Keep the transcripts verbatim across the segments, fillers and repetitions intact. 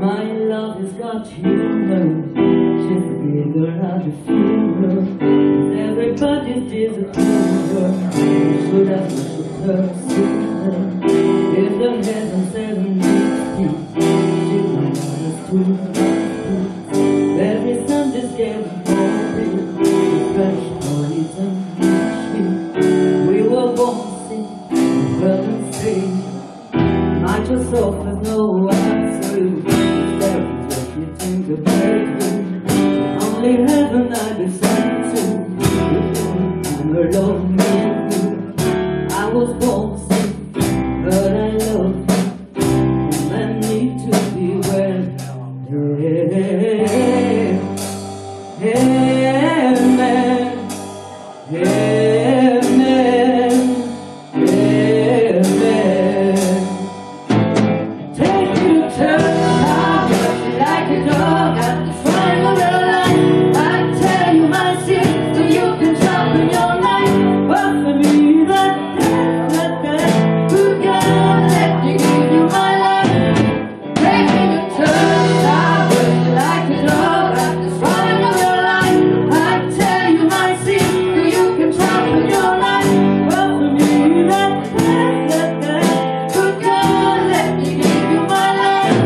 My love has got humor. She's the giver of the funeral. Everybody's disapproval. Should have worshipped her sooner. If the heaven said I need peace, she might want us to peace. Every Sunday's getting boring. Fresh mornings and sweet. We were born sick, well and free. Might yourself has no absolute. There is what you think of bedroom. Only heaven I be sent to. I'm alone with you. I was born sick, but I love you. And I need to be well. Yeah, yeah, man. Yeah, man. Yeah, man. Take you to church, I'll brush you like a dog. I'm just trying to realize I tell you my sin, so you can sharpen your knife. But for me, that, that, that, good God, let me give you my life. Take me to church, I'll brush you like a dog. I'm just trying to realize I tell you my sin, so you can sharpen your knife. But for me, that, that, that, that, good God, let me give you my life.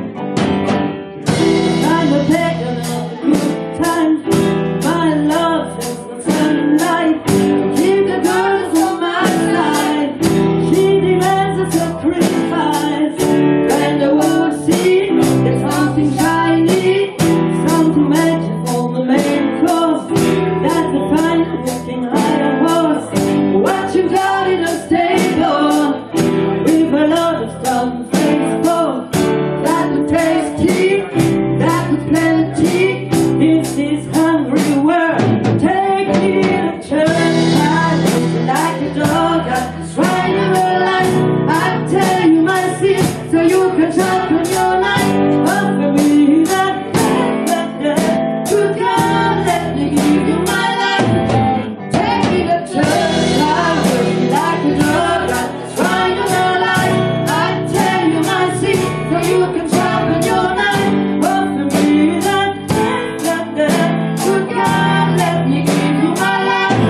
I'm a pagan of the good times. My love is the sun and light. Keep the girls on my side. She demands a sacrifice. And the world see there's something shiny, something magic on the main course. That's a fine looking higher horse. What you got in a stable with a lot of stuff to face for. That was tasty, that was plenty. This is hungry world. Take me to church, I look like a dog. I'm just trying to realize I tell you my sin, so you can sharpen your knife. Offer me that, that, that, that. Good God, let me give you my life. Take me to church, I look like a dog. I'm just trying to realize I tell you my sin, so you can sharpen your knife. Offer me that, that, that, that. Good God, let me give you my life.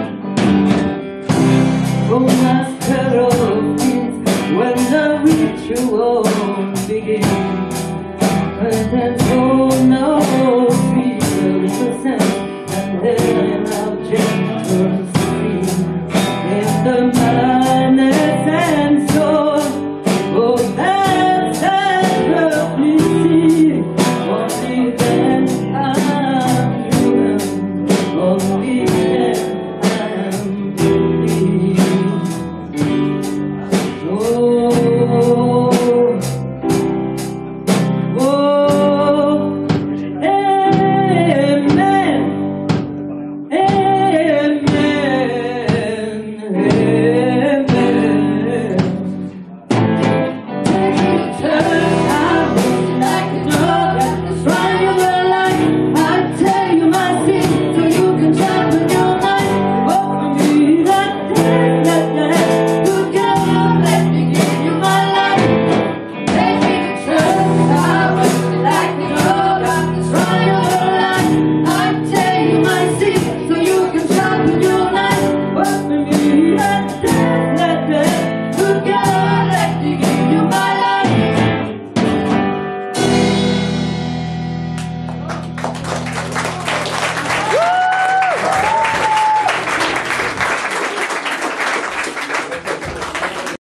Oh, master of kings, when the ritual begins,